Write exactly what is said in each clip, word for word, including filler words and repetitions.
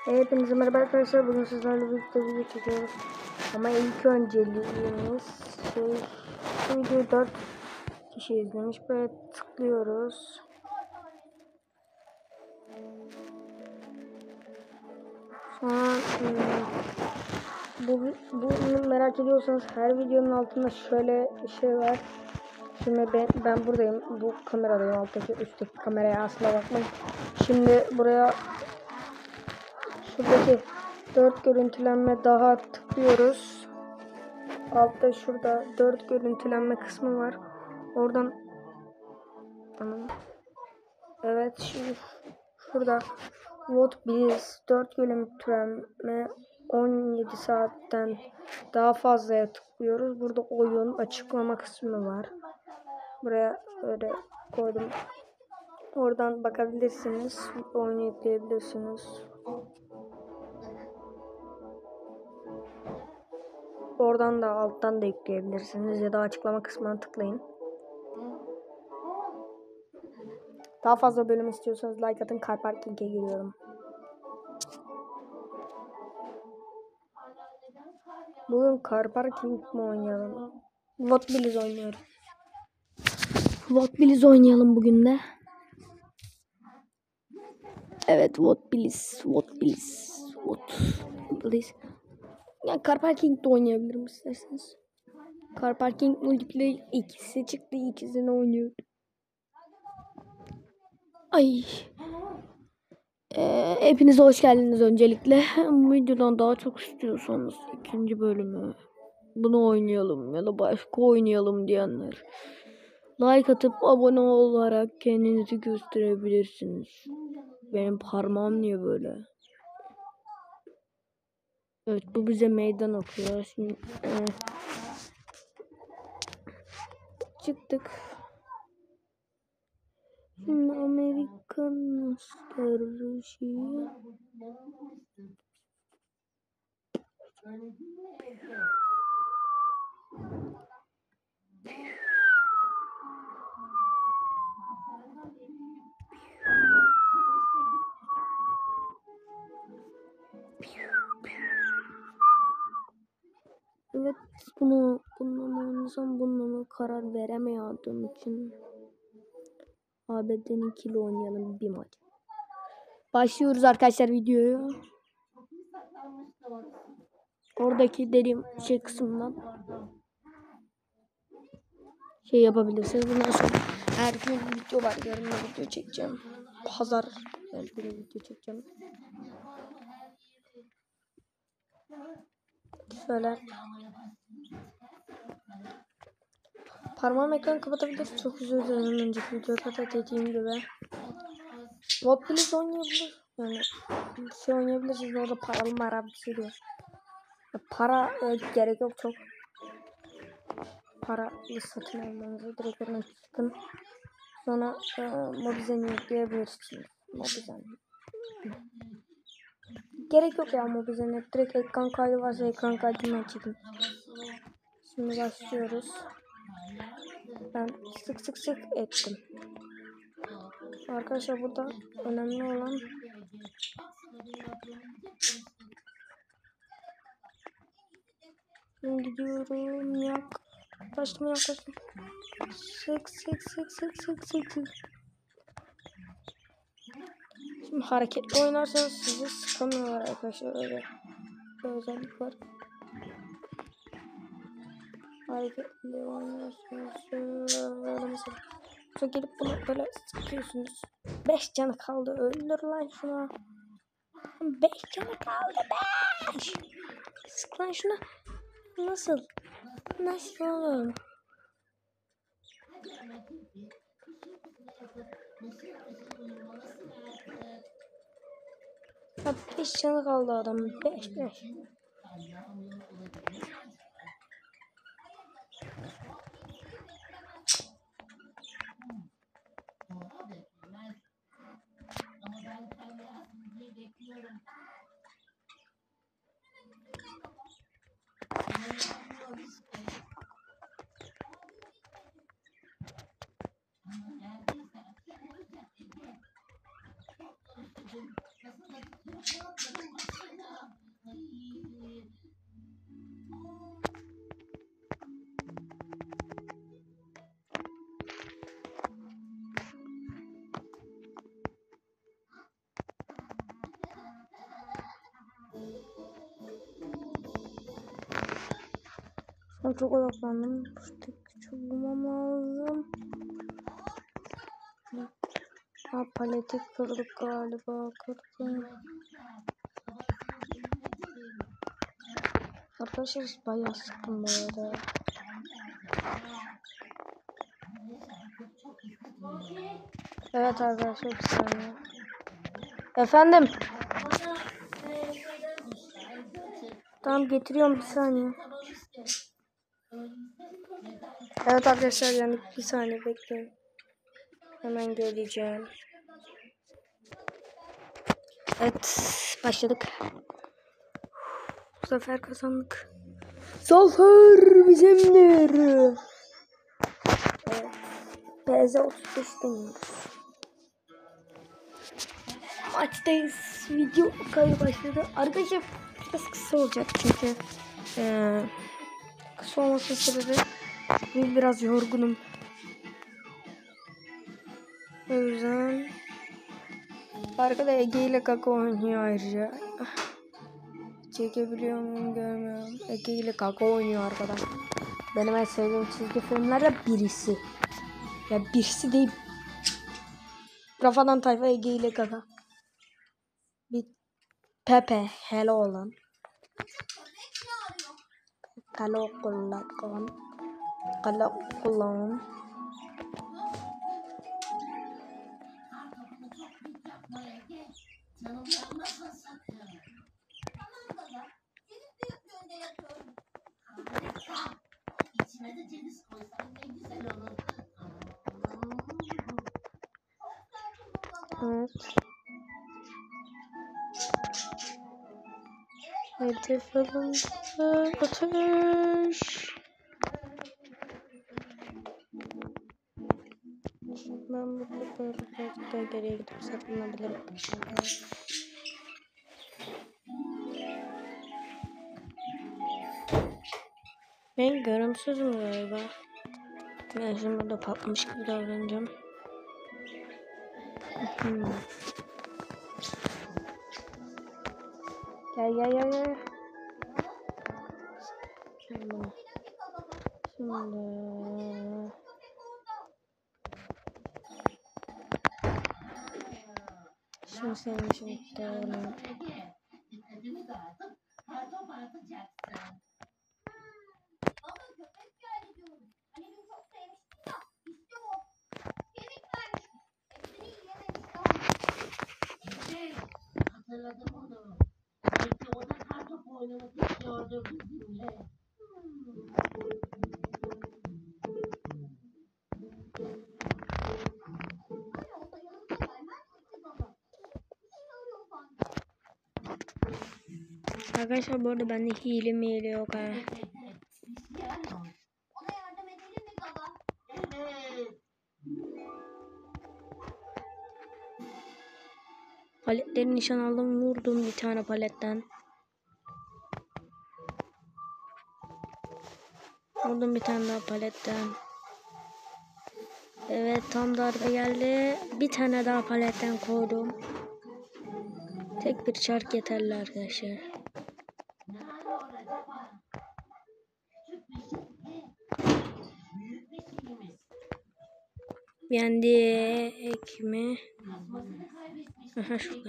Hepinize merhaba arkadaşlar. Bugün sizlerle birlikte video çekiyoruz. Ama ilk önceliğimiz şey, bu videoyu dört kişi izlemiş. Böyle tıklıyoruz. Sonra hmm, bu, bunu merak ediyorsanız her videonun altında şöyle bir şey var. Şimdi ben, ben buradayım. Bu kameradayım. Alttaki üstteki kameraya asla bakmayın. Şimdi buraya şuradaki dört görüntülenme daha tıklıyoruz. Altta şurada dört görüntülenme kısmı var. Oradan tamam. Evet, şimdi şurada What Biz dört görüntülenme on yedi saatten daha fazlaya tıklıyoruz. Burada oyun açıklama kısmı var. Buraya öyle koydum. Oradan bakabilirsiniz. Oyunu yükleyebilirsiniz. Oradan da alttan da yükleyebilirsiniz ya da açıklama kısmına tıklayın. Daha fazla bölüm istiyorsanız like atın. Car Parking'e giriyorum. Bugün Car Parking mi oynayalım? What Biz oynuyorum. What Biz oynayalım bugün de. Evet, What Biz, What Biz, What Biz. Yani Car Parking'de oynayabilirim isterseniz. Car Parking Multiplayer ikisi çıktı, ikisini oynuyorum. Ay. Ee, hepinize hoş geldiniz öncelikle. Bu videodan daha çok istiyorsanız ikinci bölümü bunu oynayalım ya da başka oynayalım diyenler like atıp abone olarak kendinizi gösterebilirsiniz. Benim parmağım niye böyle? Evet, bu bize meydan okuyor. Şimdi e, çıktık. Şimdi Amerikan Starship. Evet, bunu bununla mı oynasam bununla mı karar veremeyordum için A B D'nin ikili oynayalım bir maç. Başlıyoruz arkadaşlar videoyu. Oradaki dediğim şey kısmından şey yapabilirsiniz. Bundan sonra her gün video var. Yarın da video çekeceğim. Pazar her gün video çekeceğim. Şöyle. Parmağım ekran kapatabilir. Çok özür dilerim önceki videoda da dediğim gibi. What Biz oynayabilir. Yani bir şey oynayabilirsiniz. Orada paralı mara bir şey diyor. Para e, gerek yok çok. Para satın almanızı direkt oradan çıkın. Sonra e, Mobizen'i yükleyebilirsiniz. Mobizen. Gerek yok ya Mobizen'e. Direkt ekran kaydı varsa ekran kaydından çekin. Şimdi başlıyoruz. Ben sık sık sık ettim. Arkadaşlar burada önemli olan şimdi gidiyorum. Yaklaştım yaklaştım. Sık sık sık sık sık sık sık. Şimdi hareketli oynarsanız sizi sıkamıyorlar arkadaşlar, öyle bir özellik var. Hareketli oynarsanız şöyle mesela sonra gelip bunu böyle sıkıyorsunuz. beş canı kaldı, öldür lan şuna. beş canı kaldı, beş. Sık lan şuna. Nasıl? Nasıl oğlum? Ya beş canı kaldı adam. beş beş. Ben çok odaklandım. Buradaki küçük bulmam lazım. Ha, paleti kırdık galiba. Kırdım. Arkadaşlar bayağı sıktım bu arada. Evet arkadaşlar bir saniye. Efendim. Tamam getiriyorum bir saniye. Evet arkadaşlar yani bir saniye bekleyin. Hemen geleceğim. Evet başladık. Bu sefer kazandık. Zafer bizimdir. Evet. B Z otuz beş deniyoruz. Maçtayız. Video kaydı başladı. Arkadaşlar biraz kısa olacak çünkü ee, kısa olmasının sebebi bugün biraz yorgunum. O yüzden arkada Ege ile Kaka oynuyor ayrıca. Çekebiliyor muyum görmüyorum. Ege ile Kaka oynuyor arkada. Benim en sevdiğim çizgi filmlerden birisi. Ya birisi değil. Rafadan Tayfa Ege ile Kaka. Bir Pepe hello olan. Kalo kullan. Kalo kullan. Evet. Hedef alındı. Ateş. Ben burada böyle birazcık daha geriye gidip saklanabilirim. Ben görümsüzüm galiba. Ben şimdi burada patlamış gibi davranacağım. Hmm. Gel gel gel gel. Şimdi. Şimdi. Şimdi senin için bitti oğlum. Hatırladım onu. Belki o da kartopu oynamak istiyordu bizimle. Arkadaşlar bu arada bende hile miyeli yok ha. Ona yardım edelim mi baba? Evet. Paletleri nişan aldım, vurdum bir tane paletten. Vurdum bir tane daha paletten. Evet tam darbe geldi. Bir tane daha paletten koydum. Tek bir çark yeterli arkadaşlar. Yendi ekme. Aha şurada.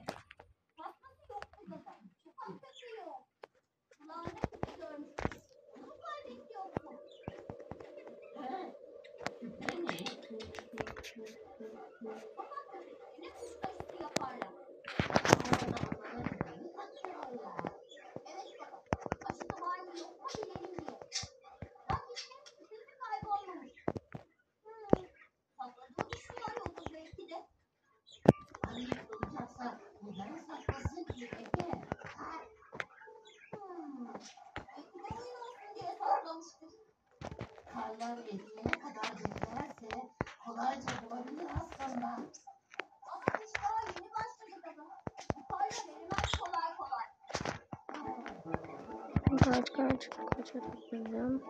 Karlar eriyene kadar beklerse kolayca bulabilir aslında. Ama biz daha yeni başladık ama. Bu karlar erimez kolay kolay. Kaç kaç kaç yapacağım.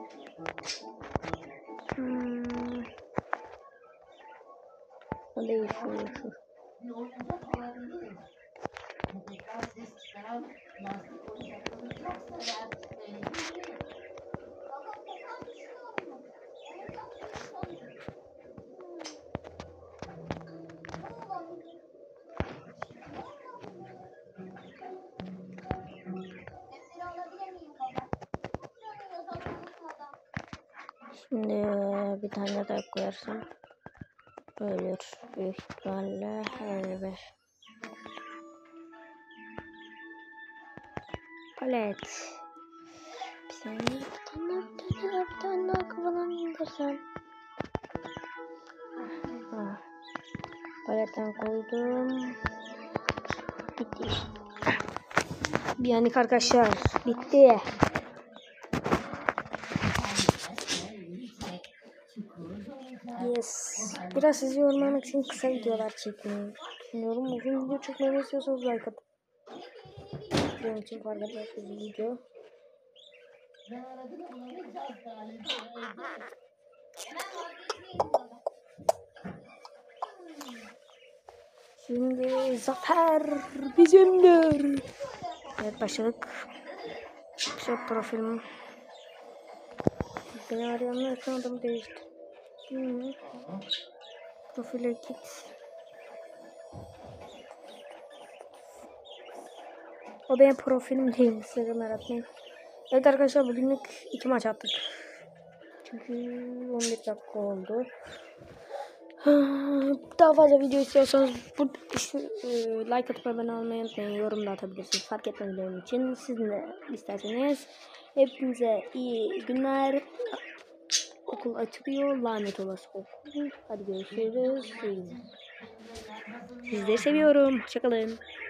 Hmm. O değil şu şu. Bir oyuncak olabilir. Köpekler ses çıkaran Plastik oyuncakları çok sever. Öyle değil mi? Baba kafam düşüyor mu? Oyuncak gibi sanırım. Ne olabilir? Ne olabilir? Defteri alabilir miyim baba? Şunu yazalım unutmadan. Şimdi bir tane daha koyarsam ölür büyük ihtimalle. Her bir palet. Bir saniye bir tane bir tane bir tane daha kafadan indirsem. Ah, paletten koydum. Bitti işte. Yani arkadaşlar bitti. Yes. Biraz sizi yormamak için kısa videolar çekmeyi düşünüyorum. Uzun video çekmemi istiyorsanız like atın. Benim için fark etmez bir video. Hemen vazgeçmeyelim baba. Şimdi zafer bizimdir. Evet başladık. Şey profilim. Beni arayanlar için adamı değiştir. Hmm. Profile git. O benim profilim değil. Size merak etmeyin. Evet arkadaşlar bugünlük iki maç attık. Çünkü on bir dakika oldu. Daha fazla video istiyorsanız bu şu, e, like atıp abone olmayı unutmayın. Yorum da atabilirsiniz. Fark etmez benim için. Siz de isterseniz. Hepinize iyi günler. Okul açılıyor. Lanet olası okul. Hadi görüşürüz. Sizleri seviyorum. Hoşçakalın.